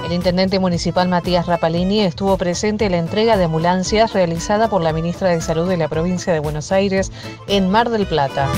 El intendente municipal Matías Rapalini estuvo presente en la entrega de ambulancias realizada por la ministra de Salud de la provincia de Buenos Aires en Mar del Plata.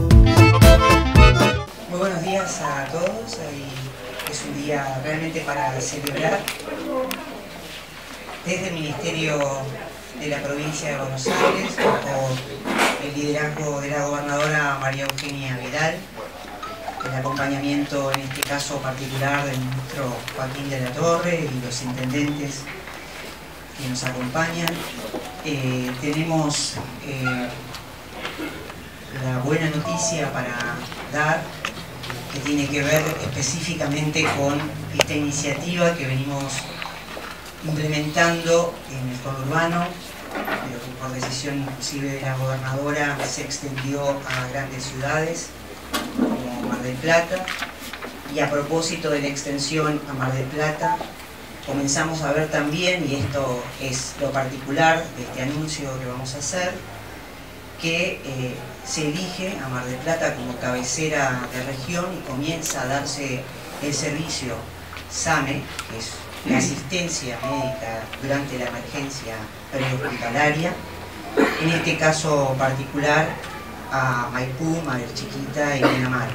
Muy buenos días a todos. Es un día realmente para celebrar. Desde el Ministerio de la provincia de Buenos Aires, por el liderazgo de la gobernadora María Eugenia Vidal, el acompañamiento en este caso particular del ministro Joaquín de la Torre y los intendentes que nos acompañan, tenemos la buena noticia para dar, que tiene que ver específicamente con esta iniciativa que venimos implementando en el conurbano, pero que por decisión inclusive de la gobernadora se extendió a grandes ciudades como Mar del Plata. Y a propósito de la extensión a Mar del Plata, comenzamos a ver también, y esto es lo particular de este anuncio que vamos a hacer, que se elige a Mar del Plata como cabecera de región y comienza a darse el servicio SAME, que es la asistencia médica durante la emergencia prehospitalaria, en este caso particular a Maipú, Mar del Chiquita y Pinamar.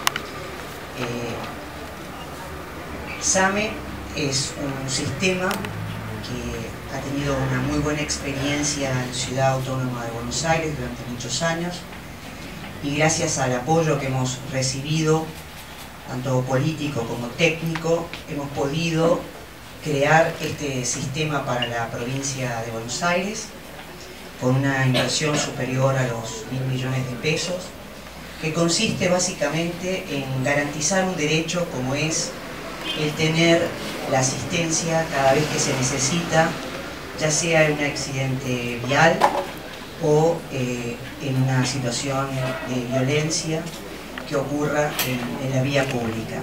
SAME es un sistema que ha tenido una muy buena experiencia en Ciudad Autónoma de Buenos Aires durante muchos años, y gracias al apoyo que hemos recibido, tanto político como técnico, hemos podido crear este sistema para la provincia de Buenos Aires con una inversión superior a los 1.000 millones de pesos, que consiste básicamente en garantizar un derecho como es el tener la asistencia cada vez que se necesita, ya sea en un accidente vial o en una situación de violencia que ocurra en la vía pública.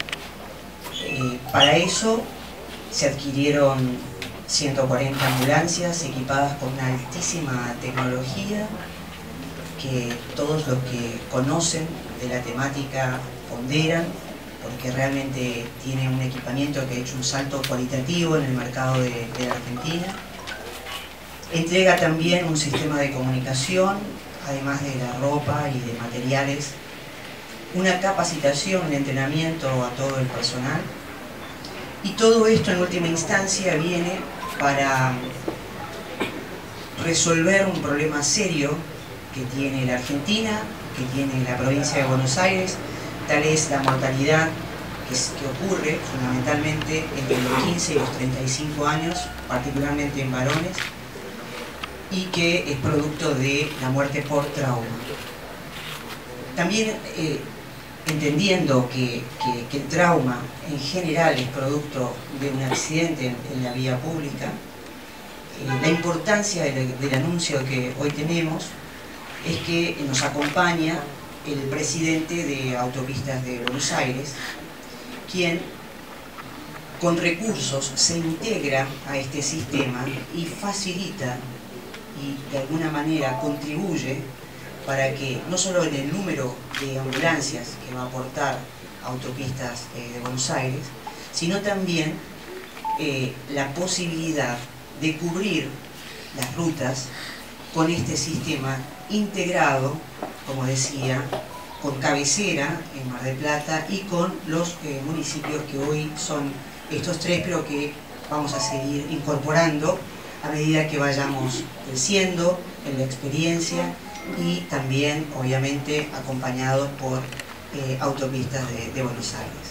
Para eso se adquirieron 140 ambulancias equipadas con una altísima tecnología que todos los que conocen de la temática ponderan, porque realmente tiene un equipamiento que ha hecho un salto cualitativo en el mercado de la Argentina. Entrega también un sistema de comunicación, además de la ropa y de materiales, una capacitación, un entrenamiento a todo el personal. Y todo esto en última instancia viene para resolver un problema serio que tiene la Argentina, que tiene la provincia de Buenos Aires. Tal es la mortalidad que ocurre fundamentalmente entre los 15 y los 35 años, particularmente en varones, y que es producto de la muerte por trauma. También entendiendo que el trauma en general es producto de un accidente en la vía pública, la importancia del anuncio que hoy tenemos es que nos acompaña el presidente de Autopistas de Buenos Aires, quien con recursos se integra a este sistema y facilita y de alguna manera contribuye para que no solo en el número de ambulancias que va a aportar Autopistas de Buenos Aires, sino también la posibilidad de cubrir las rutas con este sistema integrado, como decía, con cabecera en Mar del Plata y con los municipios que hoy son estos tres, pero que vamos a seguir incorporando a medida que vayamos creciendo en la experiencia y también, obviamente, acompañados por Autopistas de Buenos Aires.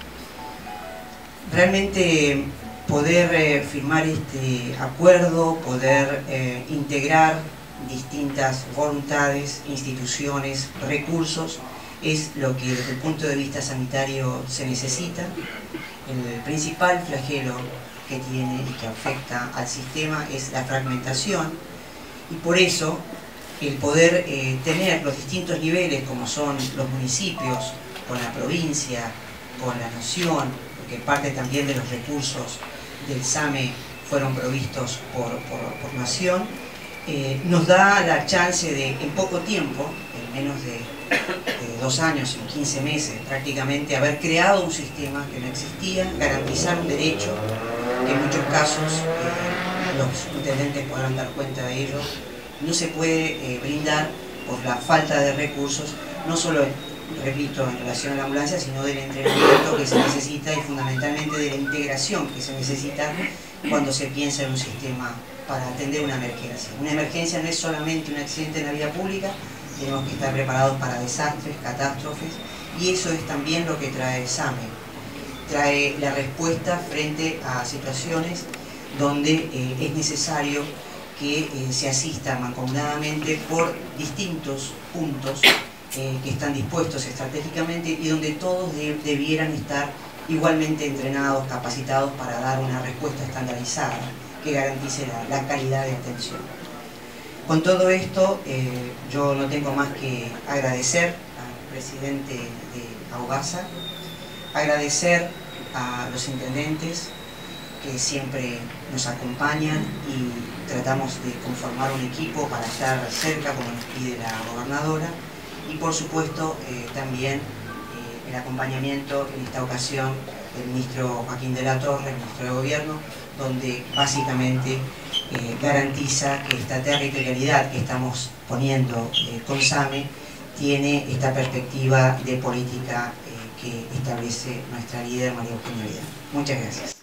Realmente poder firmar este acuerdo, poder integrar distintas voluntades, instituciones, recursos, es lo que desde el punto de vista sanitario se necesita. El principal flagelo que tiene y que afecta al sistema es la fragmentación, y por eso el poder tener los distintos niveles, como son los municipios, con la provincia, con la nación, porque parte también de los recursos del SAME fueron provistos por nación, nos da la chance de, en poco tiempo, en menos de 2 años, en 15 meses prácticamente, haber creado un sistema que no existía, garantizar un derecho que en muchos casos, los intendentes podrán dar cuenta de ello, no se puede brindar por la falta de recursos, no solo, repito, en relación a la ambulancia, sino del entrenamiento que se necesita y fundamentalmente de la integración que se necesita cuando se piensa en un sistema para atender una emergencia. Una emergencia no es solamente un accidente en la vía pública, tenemos que estar preparados para desastres, catástrofes, y eso es también lo que trae SAME. Trae la respuesta frente a situaciones donde es necesario que se asista mancomunadamente por distintos puntos que están dispuestos estratégicamente y donde todos debieran estar igualmente entrenados, capacitados para dar una respuesta estandarizada que garantice la calidad de atención. Con todo esto, yo no tengo más que agradecer al presidente de AUBASA, agradecer a los intendentes que siempre nos acompañan y tratamos de conformar un equipo para estar cerca, como nos pide la gobernadora, y por supuesto también el acompañamiento en esta ocasión del ministro Joaquín de la Torre, el ministro de Gobierno, donde básicamente garantiza que esta territorialidad que estamos poniendo con SAME tiene esta perspectiva de política que establece nuestra líder María Eugenia Vidal. Muchas gracias.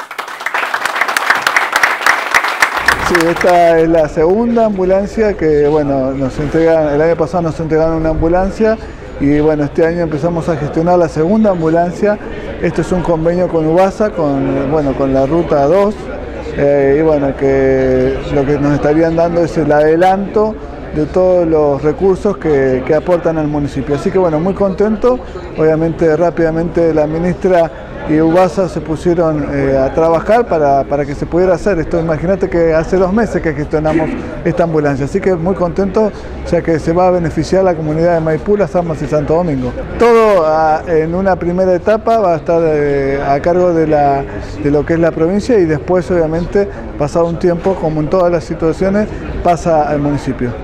Sí, esta es la segunda ambulancia que, bueno, nos entregan. El año pasado nos entregaron una ambulancia y, bueno, este año empezamos a gestionar la segunda ambulancia. Esto es un convenio con UBASA, con la Ruta 2, y bueno, que lo que nos estarían dando es el adelanto de todos los recursos que aportan al municipio. Así que, bueno, muy contento. Obviamente rápidamente la ministra y UBASA se pusieron a trabajar para que se pudiera hacer esto. Imagínate que hace 2 meses que gestionamos esta ambulancia, así que muy contento, ya que se va a beneficiar la comunidad de Maipú, Las Armas y Santo Domingo. Todo en una primera etapa va a estar a cargo de lo que es la provincia y después, obviamente, pasado un tiempo, como en todas las situaciones, pasa al municipio.